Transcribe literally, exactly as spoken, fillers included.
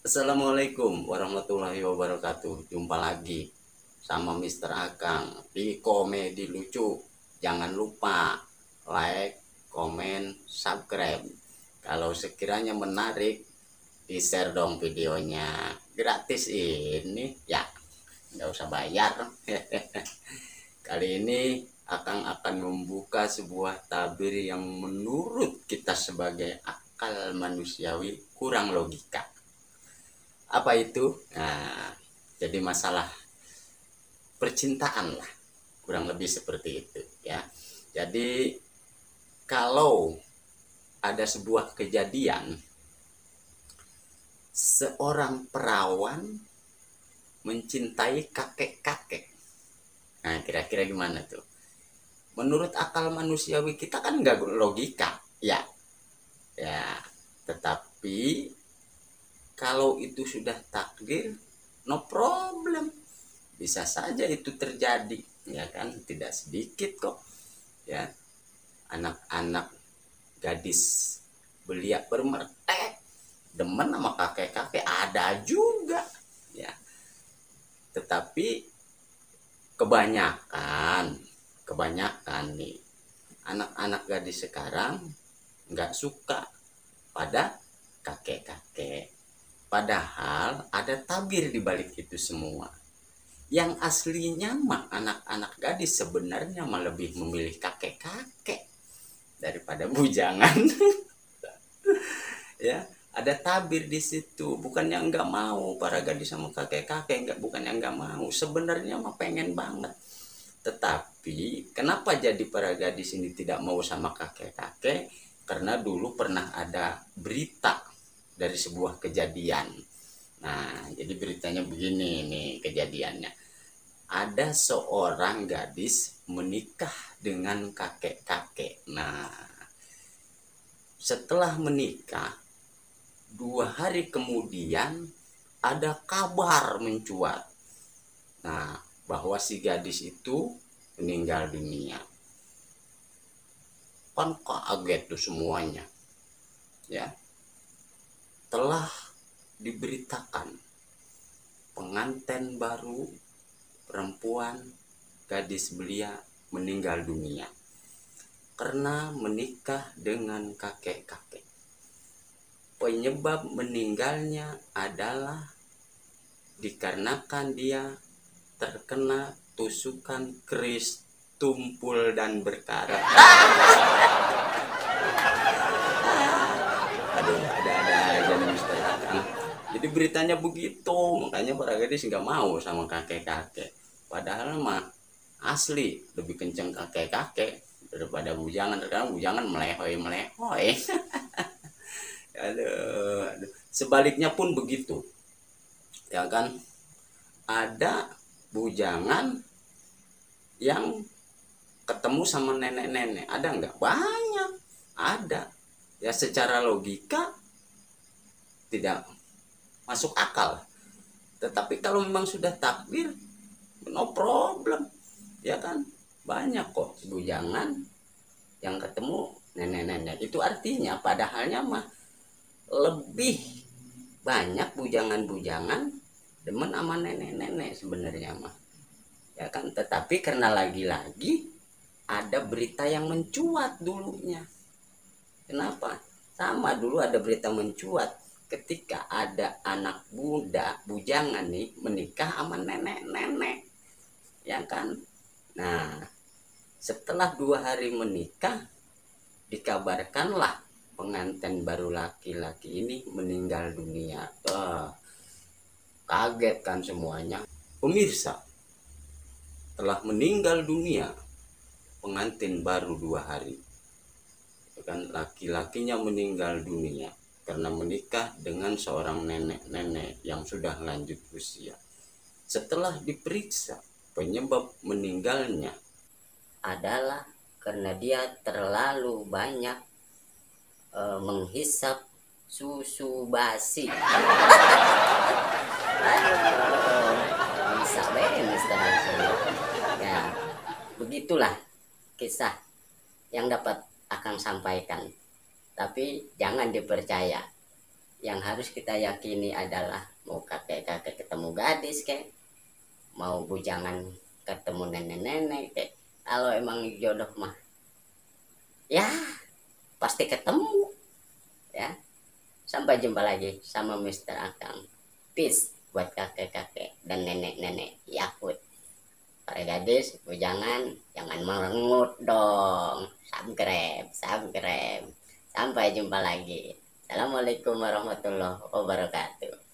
Assalamualaikum warahmatullahi wabarakatuh. Jumpa lagi sama Mister Akang di Komedi Lucu. Jangan lupa like, komen, subscribe. Kalau sekiranya menarik, di-share dong videonya. Gratis ini ya, nggak usah bayar. Kali ini Akang akan membuka sebuah tabir yang menurut kita sebagai akal manusiawi kurang logika. Apa itu? Nah, jadi masalah percintaan lah, kurang lebih seperti itu ya. Jadi kalau ada sebuah kejadian seorang perawan mencintai kakek-kakek, nah kira-kira gimana tuh? Menurut akal manusiawi kita kan nggak logika ya, ya. Tetapi kalau itu sudah takdir, no problem, bisa saja itu terjadi, ya kan? Tidak sedikit kok, ya, anak-anak gadis belia bermertek demen sama kakek-kakek ada juga, ya. Tetapi kebanyakan, kebanyakan nih anak-anak gadis sekarang nggak suka pada kakek-kakek. Padahal ada tabir di balik itu semua. Yang aslinya mah anak-anak gadis sebenarnya mah lebih memilih kakek-kakek daripada bujangan. Ya, ada tabir di situ. Bukannya enggak mau para gadis sama kakek-kakek, enggak, bukannya enggak mau. Sebenarnya mah pengen banget. Tetapi kenapa jadi para gadis ini tidak mau sama kakek-kakek? Karena dulu pernah ada berita dari sebuah kejadian. Nah, jadi beritanya begini nih kejadiannya. Ada seorang gadis menikah dengan kakek-kakek. Nah, setelah menikah, dua hari kemudian ada kabar mencuat. Nah, bahwa si gadis itu meninggal dunia. Kan kaget tuh semuanya. Ya. Telah diberitakan pengantin baru perempuan gadis belia meninggal dunia karena menikah dengan kakek-kakek. Penyebab meninggalnya adalah dikarenakan dia terkena tusukan keris tumpul dan berkarat. Aduh, ada-ada aja nih Mister Akang. Jadi beritanya begitu, makanya para gadis nggak mau sama kakek-kakek. Padahal mah asli lebih kenceng kakek-kakek daripada bujangan. Karena bujangan melehoi-melehoi. Aduh, aduh. Sebaliknya pun begitu. Ya kan? Ada bujangan yang ketemu sama nenek-nenek. Ada nggak? Banyak. Ada. Ya secara logika tidak masuk akal. Tetapi kalau memang sudah takdir, no problem. Ya kan? Banyak kok bujangan yang ketemu nenek-nenek. Itu artinya padahalnya mah lebih banyak bujangan-bujangan demen sama nenek-nenek sebenarnya mah. Ya kan? Tetapi karena lagi-lagi ada berita yang mencuat dulunya. Kenapa? Sama dulu ada berita mencuat ketika ada anak muda bujangan nih menikah sama nenek-nenek, ya kan? Nah, setelah dua hari menikah, dikabarkanlah pengantin baru laki-laki ini meninggal dunia. Oh, kaget kan semuanya. Pemirsa, telah meninggal dunia pengantin baru dua hari. Kan laki-lakinya meninggal dunia karena menikah dengan seorang nenek-nenek yang sudah lanjut usia. Setelah diperiksa, penyebab meninggalnya adalah karena dia terlalu banyak e, menghisap susu basi. Bisa beres ya, begitulah kisah yang dapat Akang sampaikan, tapi jangan dipercaya yang harus kita yakini adalah mau kakek-kakek ketemu gadis kayak, mau bujangan ketemu nenek-nenek kayak, kalau emang jodoh mah ya pasti ketemu ya. Sampai jumpa lagi sama Mister Akang. Peace buat kakek-kakek dan nenek-nenek Yakut. Para gadis, bujangan jangan merengut dong. Subscribe, subscribe. Sampai jumpa lagi. Assalamualaikum warahmatullahi wabarakatuh.